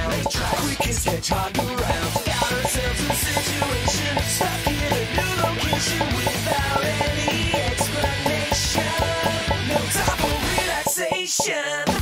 They try quickest hedgehog around. Got ourselves a situation, stuck in a new location without any explanation. No time for relaxation.